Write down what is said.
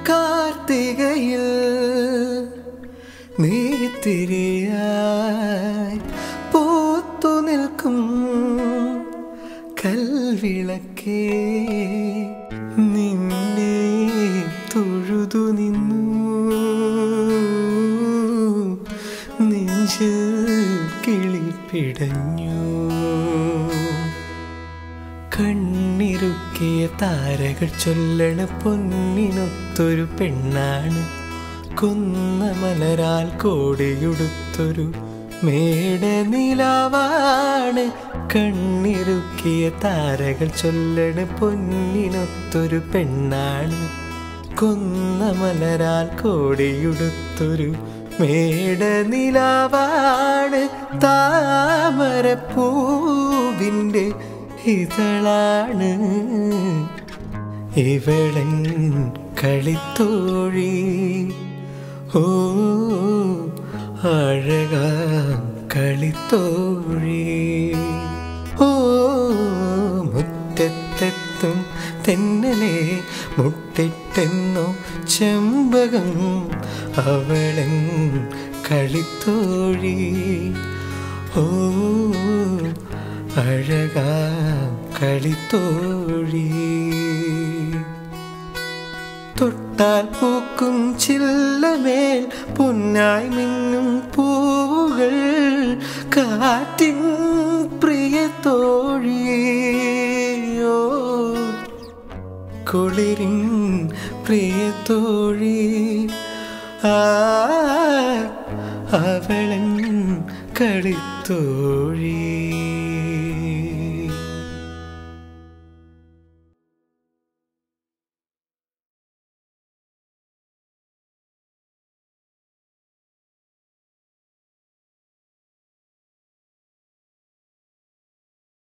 കാർത്തികയിൽ നീത്തിരിയായി പൂത്തു നിൽക്കും കൽവിളക്കേ നിന്നെ തൊഴുതു നിന്നു നെഞ്ചിൽ കിളിപ്പിടഞ്ഞു കണ്ണിറുക്കിയ താരകൾ ചൊല്ലണ പൊന്നിനൊത്തൊരു പെണ്ണാണ് കൊന്ന മലരാൽ കോടിയുടുത്തൊരു മേട നിലാവാണ് കണ്ണിറുക്കിയ താരകൾ ചൊല്ലണ പൊന്നിനൊത്തൊരു പെണ്ണാണ് കൊന്ന മലരാൽ കോടിയുടുത്തൊരു മേട നിലാവാണ് താമരപ്പൂവിൻ്റെ ഇതളാണ് ഇവളൻ കളിത്തോഴി ഓ അഴകാം കളിത്തോഴി ഓ മുറ്റത്തെത്തും തെന്നലെ മുട്ടിട്ടെന്നോ ചെമ്പകം അവളൻ കളിത്തോഴി ഓ അഴകാം കളിത്തോഴി തൊട്ടാൽ പൂക്കും ചില്ലമേൽ പൊന്നായി മിന്നും പൂവുകൾ കാറ്റിൻ പ്രിയത്തോഴിയോ കുളിരിൻ പ്രിയത്തോഴി അവളൻ കളിത്തോഴി